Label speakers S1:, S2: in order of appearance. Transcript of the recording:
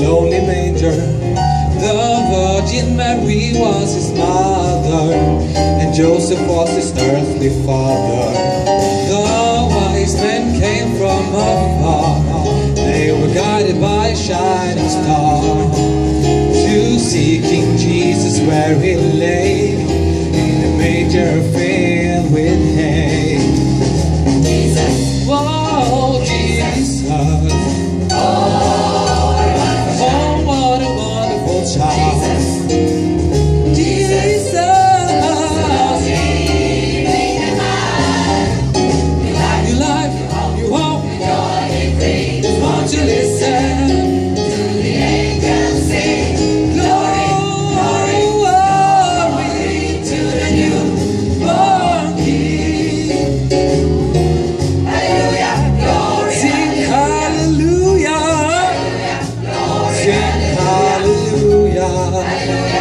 S1: lonely manger. The Virgin Mary was his mother, and Joseph was his earthly father. The wise men came from afar, they were guided by a shining star, to see King Jesus where he lay, in a manger filled with hay. Jesus, whoa, Jesus, oh, what a wonderful child. Jesus, you life, you hope, won't you listen to the angels sing? Glory, glory, glory to the newborn King. Hallelujah, glory, sing hallelujah, sing hallelujah.